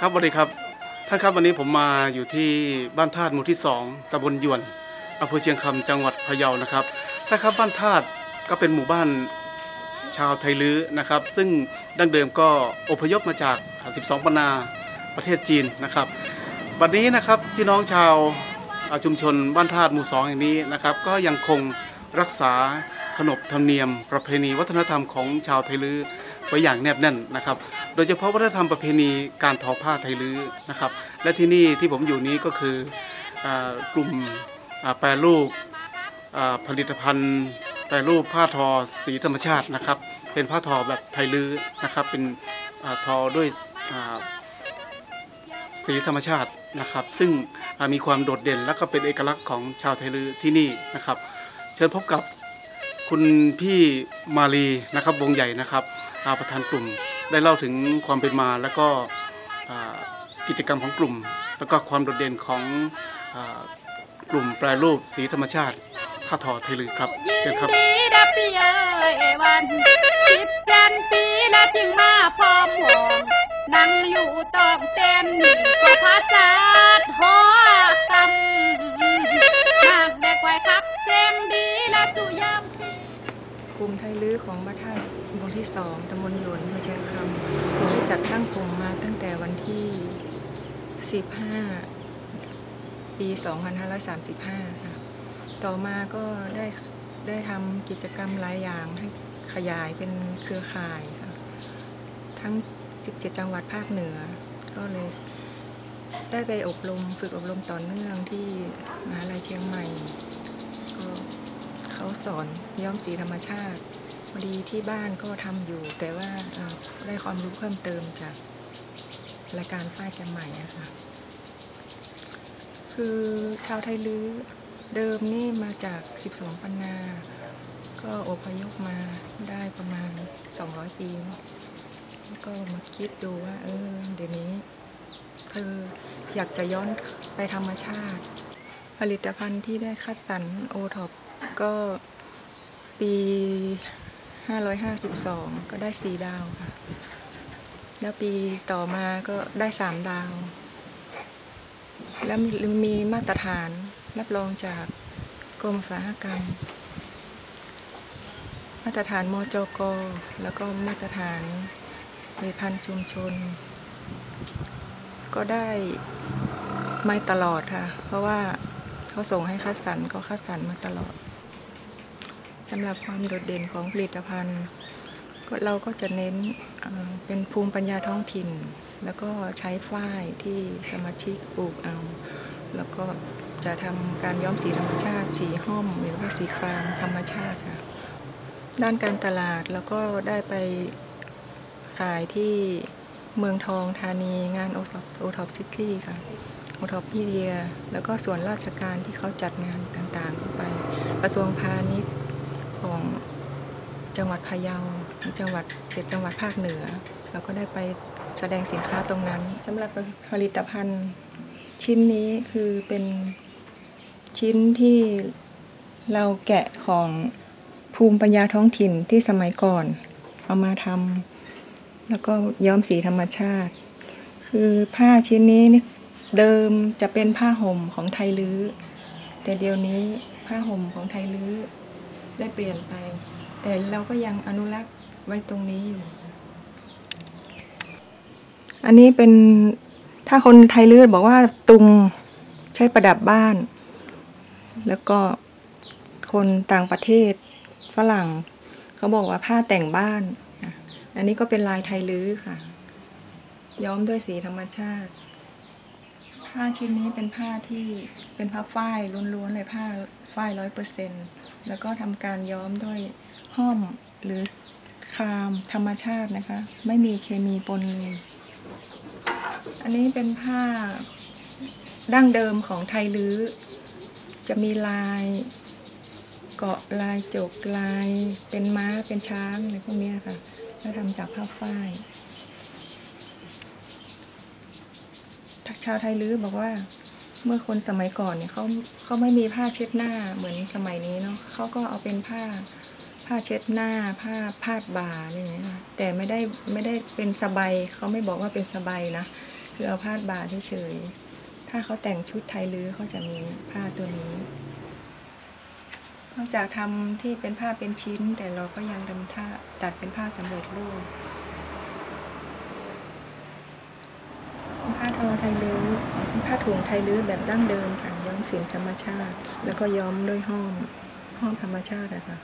ครับสวัสดีครับท่านครับวันนี้ผมมาอยู่ที่บ้านธาตุหมู่ที่2ตำบลหยวนอำเภอเชียงคำจังหวัดพะเยานะครับท่านครับบ้านธาตุก็เป็นหมู่บ้านชาวไทลื้อนะครับซึ่งดั้งเดิมก็อพยพมาจาก12ปันนาประเทศจีนนะครับวันนี้นะครับพี่น้องชาวชุมชนบ้านธาตุหมู่2แห่งนี้นะครับก็ยังคงรักษาขนบธรรมเนียมประเพณีวัฒนธรรมของชาวไทลื้อไว้อย่างแนบแน่นนะครับโดยเฉพาะวัฒนธรรมประเพณีการทอผ้าไทลื้อนะครับและที่นี่ที่ผมอยู่นี้ก็คือกลุ่มแปรรูปผลิตภัณฑ์แปรรูปผ้าทอสีธรรมชาตินะครับเป็นผ้าทอแบบไทลื้อนะครับเป็นทอด้วยสีธรรมชาตินะครับซึ่งมีความโดดเด่นและก็เป็นเอกลักษณ์ของชาวไทลื้อที่นี่นะครับเชิญพบกับคุณพี่มาลีนะครับวงใหญ่นะครับประธานกลุ่มได้เล่าถึงความเป็นมาแล้วก็กิจกรรมของกลุ่มแล้วก็ความโดดเด่นของกลุ่มแปรรูปสีธรรมชาติผ้าทอไทลื้อครับเชิญครับ 10 แสนปีและจึงมาพร้อมหอมนั่งอยู่ตอมเต้นนี่ก็ภาษาหอคำมากเด็กไว้ครับเสียงดีและสุยามกลุ่มไทลื้อของบ้านธาตุหมู่ที่2ตำบลหยวนอำเภอเชียงคำผมได้จัดตั้งกลุ่มมาตั้งแต่วันที่15ปี2535ค่ะต่อมาก็ได้ทำกิจกรรมหลายอย่างให้ขยายเป็นเครือข่ายค่ะทั้ง17จังหวัดภาคเหนือก็เลยได้ไปฝึกอบรมต่อเนื่องที่มหาลัยเชียงใหม่ก็เขาสอนย้อมสีธรรมชาติพอดีที่บ้านก็ทำอยู่แต่ว่าได้ความรู้เพิ่มเติมจากรายการฝ้ายแกมใหม่อะค่ะคือชาวไทลื้อเดิมนี่มาจาก12ปันนาก็อพยพมาได้ประมาณ200ปีก็มาคิดดูว่าเดี๋ยวนี้คืออยากจะย้อนไปธรรมชาติผลิตภัณฑ์ที่ได้คัดสรรโอท็อปก็ปี552ก็ได้4ดาวค่ะแล้วปีต่อมาก็ได้3ดาวแล้วมีมาตรฐานรับรองจากกรมอุตสาหกรรมมาตรฐานมจก.แล้วก็มาตรฐานผลิตภัณฑ์ชุมชนก็ได้ไม่ตลอดค่ะเพราะว่าเขาส่งให้คัดสรรก็คัดสรรมาตลอดสำหรับความโดดเด่นของผลิตภัณฑ์เราก็จะเน้นเป็นภูมิปัญญาท้องถิ่นแล้วก็ใช้ฝ้ายที่สมาชิกปลูกเอาแล้วก็จะทำการย้อมสีธรรมชาติสีห้อมหรือว่าสีครามธรรมชาติค่ะด้านการตลาดแล้วก็ได้ไปขายที่เมืองทองธานีงานโอท็อปซิตี้ค่ะโอท็อปพีเดียแล้วก็ส่วนราชการที่เขาจัดงานต่างๆไปกระทรวงพาณิชย์ของจังหวัดพะเยาจังหวัด7จังหวัดภาคเหนือเราก็ได้ไปแสดงสินค้าตรงนั้นสำหรับผลิตภัณฑ์ชิ้นนี้คือเป็นชิ้นที่เราแกะของภูมิปัญญาท้องถิ่นที่สมัยก่อนเอามาทำแล้วก็ย้อมสีธรรมชาติคือผ้าชิ้นนี้เดิมจะเป็นผ้าห่มของไทลื้อแต่เดี๋ยวนี้ผ้าห่มของไทลื้อได้เปลี่ยนไปแต่เราก็ยังอนุรักษ์ไว้ตรงนี้อยู่อันนี้เป็นถ้าคนไทลื้อบอกว่าตุงใช้ประดับบ้านแล้วก็คนต่างประเทศฝรั่งเขาบอกว่าผ้าแต่งบ้านอันนี้ก็เป็นลายไทลื้อค่ะย้อมด้วยสีธรรมชาติผ้าชิ้นนี้เป็นผ้าที่เป็นผ้าฝ้ายล้วนๆเลยผ้าฝ้าย 100% แล้วก็ทำการย้อมด้วยห้อมหรือครามธรรมชาตินะคะไม่มีเคมีปนเลยอันนี้เป็นผ้าดั้งเดิมของไทลื้อจะมีลายเกาะลายจกลายเป็นม้าเป็นช้างอะไรพวกนี้ค่ะแล้วทำจากผ้าฝ้ายชาวไทลื้อบอกว่าเมื่อคนสมัยก่อนเนี่ยเขาไม่มีผ้าเช็ดหน้าเหมือนสมัยนี้เนาะเขาก็เอาเป็นผ้าเช็ดหน้าผ้าพาดบ่าอะไรอย่างเงี้ยแต่ไม่ได้เป็นสบายเขาไม่บอกว่าเป็นสบายนะคคือเอาผ้าบาเฉยๆถ้าเขาแต่งชุดไทยลื้อเขาจะมีผ้าตัวนี้นอกจากทำที่เป็นผ้าเป็นชิ้นแต่เราก็ยังทำตัดเป็นผ้าสำเร็จรูปผ้าทอไทยลื้อผ้าถุงไทยลื้อแบบดั้งเดิมค่ะย้อมสีธรรมชาติแล้วก็ย้อมด้วยห้อมธรรมชาติอะค่ะ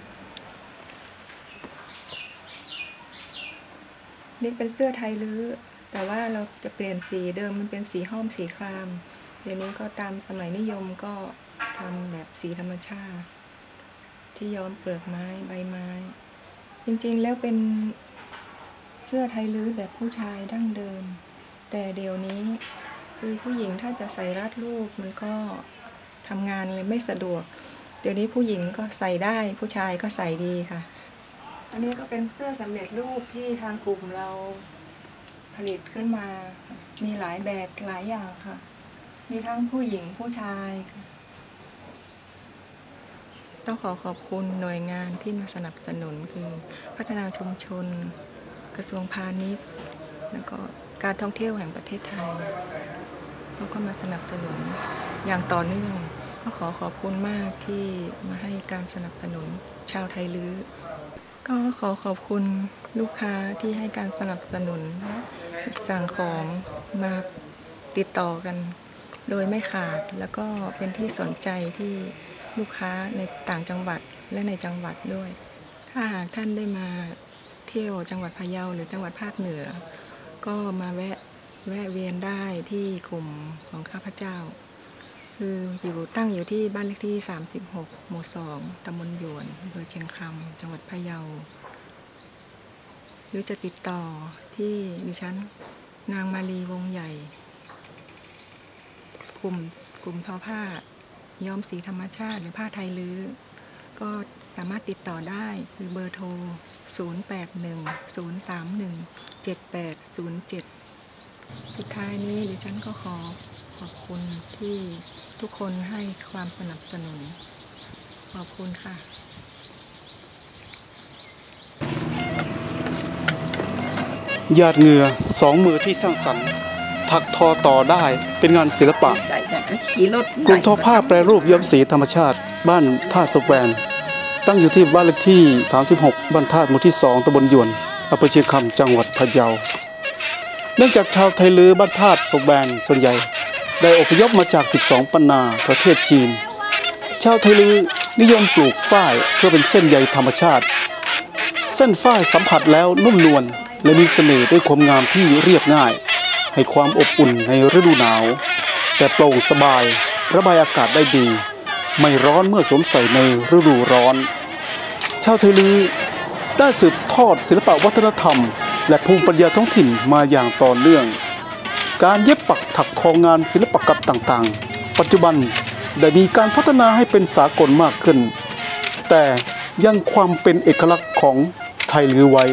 นี่เป็นเสื้อไทยลื้อแต่ว่าเราจะเปลี่ยนสีเดิมมันเป็นสีห้อมสีครามเดี๋ยวนี้ก็ตามสมัยนิยมก็ทำแบบสีธรรมชาติที่ย้อมเปลือกไม้ใบไม้จริงๆแล้วเป็นเสื้อไทยลื้อแบบผู้ชายดั้งเดิมแต่เดี๋ยวนี้คือผู้หญิงถ้าจะใส่รัดรูปมันก็ทำงานเลยไม่สะดวกเดี๋ยวนี้ผู้หญิงก็ใส่ได้ผู้ชายก็ใส่ดีค่ะอันนี้ก็เป็นเสื้อสำเร็จรูปที่ทางกลุ่มเราผลิตขึ้นมามีหลายแบบหลายอย่างค่ะมีทั้งผู้หญิงผู้ชายต้องขอบคุณหน่วยงานที่มาสนับสนุนคือพัฒนาชุมชนกระทรวงพาณิชย์แล้วก็การท่องเที่ยวแห่งประเทศไทยเขาก็มาสนับสนุนอย่างต่อเนื่องก็ขอบคุณมากที่มาให้การสนับสนุนชาวไทยลื้อก็ขอบคุณลูกค้าที่ให้การสนับสนุนสั่งของมาติดต่อกันโดยไม่ขาดแล้วก็เป็นที่สนใจที่ลูกค้าในต่างจังหวัดและในจังหวัดด้วยถ้าหากท่านได้มาเที่ยวจังหวัดพะเยาหรือจังหวัดภาคเหนือก็มาแวะเวียนได้ที่กลุ่มของข้าพเจ้าคือตั้งอยู่ที่บ้านเลขที่36หมู่2ตำบลหยวนอำเภอเชียงคำจังหวัดพะเยาหรือจะติดต่อที่ดิฉันนางมาลีวงใหญ่กลุ่มทอผ้าย้อมสีธรรมชาติหรือผ้าไทยลื้อก็สามารถติดต่อได้คือเบอร์โทร0810317807สุดท้ายนี้ดิฉันก็ขอบคุณที่ทุกคนให้ความสนับสนุนขอบคุณค่ะหยาดเหงื่อสองมือที่สร้างสรรค์ถักทอต่อได้เป็นงานศิลปะกลุ่มทอผ้าแปรรูปย้อมสีธรรมชาติบ้านธาตุสุกแวนตั้งอยู่ที่บ้านเลขที่36บ้านธาตุหมู่ที่2ตำบลหยวนอำเภอเชียงคำจังหวัดพะเยาเนื่องจากชาวไทยลื้อบ้านธาตุสุกแวนส่วนใหญ่ได้อพยพมาจาก12ปันนาประเทศจีนชาวไทยลื้อนิยมปลูกฝ้ายเพื่อเป็นเส้นใยธรรมชาติเส้นฝ้ายสัมผัสแล้วนุ่มนวลและมีเสน่ห์ด้วยความงามที่เรียบง่ายให้ความอบอุ่นในฤดูหนาวแต่โปร่งสบายระบายอากาศได้ดีไม่ร้อนเมื่อสวมใส่ในฤดูร้อนชาวไทยลื้อได้สืบทอดศิลปวัฒนธรรมและภูมิปัญญาท้องถิ่นมาอย่างต่อเนื่องการเย็บปักถักทองานศิลปกรรมต่างๆปัจจุบันได้มีการพัฒนาให้เป็นสากลมากขึ้นแต่ยังความเป็นเอกลักษณ์ของไทยลื้อไว้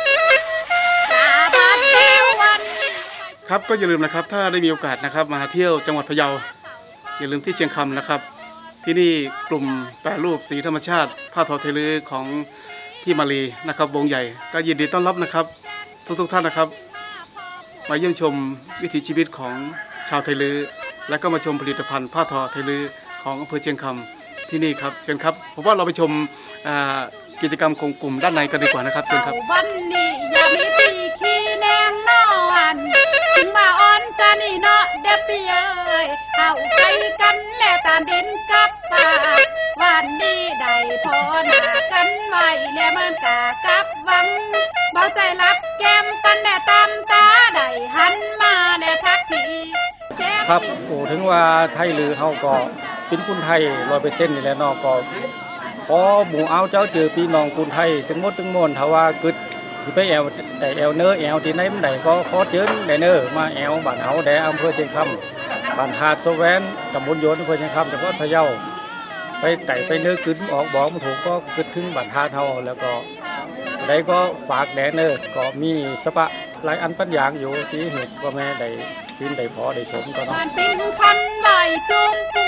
ครับก็อย่าลืมนะครับถ้าได้มีโอกาสนะครับมาเที่ยวจังหวัดพะเยาอย่าลืมที่เชียงคำนะครับที่นี่กลุ่มแปรรูปสีธรรมชาติผ้าทอไทยลื้อของพี่มาลีนะครับวงใหญ่ก็ยินดีต้อนรับนะครับทุกท่านนะครับมาเยี่ยมชมวิถีชีวิตของชาวไทยลื้อและก็มาชมผลิตภัณฑ์ผ้าทอไทยลื้อของอำเภอเชียงคำที่นี่ครับเชิญครับผมว่าเราไปชมกิจกรรมของกลุ่มด้านในกันดีกว่านะครับเชิญครับวันนี้อย่ามีปีขี้แนงนอวันถึงมาอ่อนซะนี่เนาะเด็บเปียยเอาใจกันแล้วตามดินกับป่าวันนี้ได้พอหน้ากันไว้แล้วมันกะกับหวังเบาใจรับแก้มกันแน่ตามตาได้หันมาแน่ทักทีครับโอ้ถึงว่าไทยลื้อเขาก็เป็นคนไทย100%นี่แหละเนาะก็ขอหมู่เอาเจ้าเจอพี่น้องคนไทยถึงหมดถึงมวลถ้าว่ากึดไปแอวแต่แอวเนื้อแอวที่ไหนมันไหนก็ขอเจอได้เนื้อมาแอวบ้านเฮาได้อำเภอเชียงคำบ้านธาตุสุกแวนตำบลโยนอำเภอเชียงคำจังหวัดพะเยาไปไต่ไปเนื้อกึดออกบอกมันถูกก็กึดถึงบ้านธาตุเฮาแล้วก็ได้ก็ฝากแดนเนื้อก็มีสปะหลายอันปัญญางอยู่ที่เหตุว่าแม่ได้ชิ้นได้พอได้ชมก็เนาะเป็นคันใบจุ่มปู